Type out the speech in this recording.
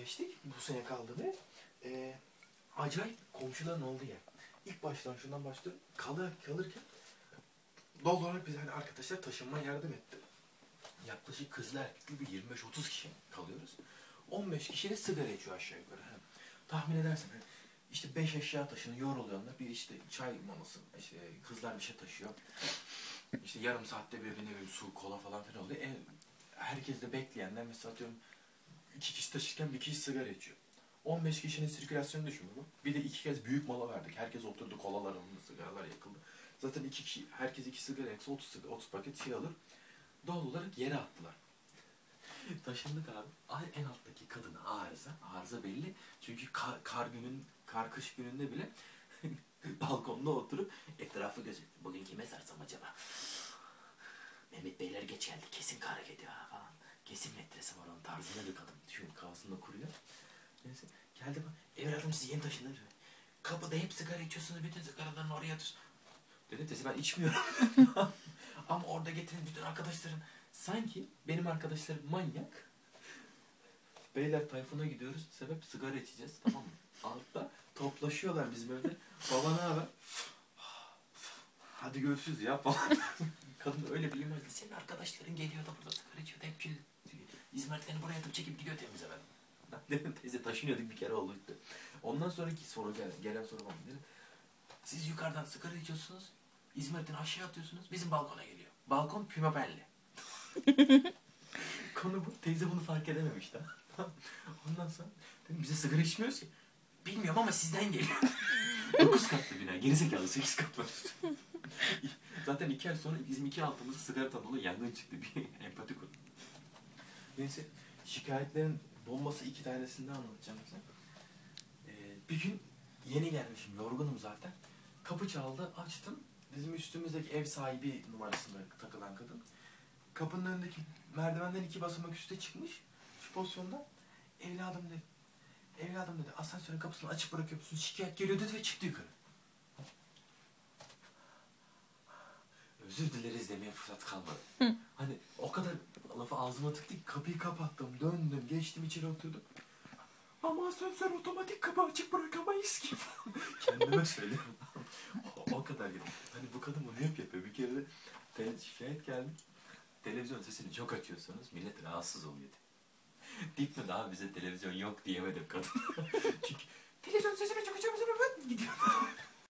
geçtik. Bu sene kaldı ve acayip komşuların olduğu yer. İlk baştan şundan başlıyorum. Kalırken doğal olarak biz hani arkadaşlar taşınma yardım etti. Yaklaşık kızlar erkekli bir 25-30 kişi kalıyoruz. 15 kişi de sigara içiyor aşağı yukarı. Yani tahmin edersen işte 5 eşya taşınıyor, yoruluyorlar. Bir işte çay maması, işte kızlar bir şey taşıyor. İşte yarım saatte bir ne bileyim su, kola falan filan oluyor. Herkes de bekleyenler mesela atıyorum 2 kişi taşırken bir kişi sigara içiyor. 15 kişinin sirkülasyonu düşün bu. Bir de 2 kez büyük mola verdik. Herkes oturdu, kolalar alındı, sigaralar yakıldı. Zaten 2 kişi, herkes 2 sigara yaksa 30 paket şey alır. Doğal olarak yere attılar. Taşındık abi. Ay en alttaki kadın arıza. Arıza belli. Çünkü kış gününde bile balkonda oturup etrafı gözettim. Bugün kime sarsam acaba? Mehmet Beyler geç geldi. Kesin kara gidiyor falan. Kesin metresi var onun tarzında bir kadın. Düşün kafasında kuruyor. Neyse geldi bana. Evladım siz yeni taşındınız mı? Kapıda hep sigara içiyorsunuz. Bütün sigaralarını oraya atıyorsunuz. Dedim teyze ben içmiyorum. Ama orada getirin bütün arkadaşlarım. Sanki benim arkadaşlarım manyak. Beyler Tayfun'a gidiyoruz. Sebep sigara içeceğiz, tamam mı? Altta toplaşıyorlar bizim evde. Baba ne haber? Hadi görüşürüz ya falan. Kadın öyle bir imajlı. Senin arkadaşların geliyor da burada sigara içiyor da hep kül. İzmaritlerini buraya atıp çekip gidiyor temize ben. Dedim teyze taşınıyorduk bir kere oldu işte. Ondan sonraki soru gelen soru var. Dedim, siz yukarıdan sigara içiyorsunuz. İzmarit'ini aşağı atıyorsunuz. Bizim balkona geliyor. Balkon pimapenli. Konu bu. Teyze bunu fark edememiş daha. Ondan sonra dedim bize sigara içmiyoruz ki. Bilmiyorum ama sizden geliyor. 9 katlı bina. Gerizekalı 8 kat var. Zaten 2 ay sonra bizim 2 altımızda sigara tabloğuyla yangın çıktı. Bir empati kur. Neyse şikayetlerin bombası 2 tanesini de anlatacağım size. Bir gün yeni gelmişim. Yorgunum zaten. Kapı çaldı. Açtım. Bizim üstümüzdeki ev sahibi numarasında takılan kadın. Kapının önündeki merdivenden 2 basamak üste çıkmış. Şu pozisyonda. Evladım dedi. Asansörün kapısını açık bırakıyor musun? Şikayet geliyor dedi ve çıktı yukarı. Özür dileriz demeye fırsat kalmadı. Hani o kadar lafı ağzıma tıktı ki kapıyı kapattım. Döndüm. Geçtim içeri oturdum. Ama asansör otomatik kapı açık bırakamayız ki. Kendime söylüyorum. O kadar gibi. Hani bu kadın bunu hep yapıyor. Bir kere de şikayet geldi. Televizyon sesini çok açıyorsanız millet rahatsız oluyor. Dipnot abi bize televizyon yok diyemedim kadın. Çünkü televizyon sesini çok açıyorsanız ben gidiyorum.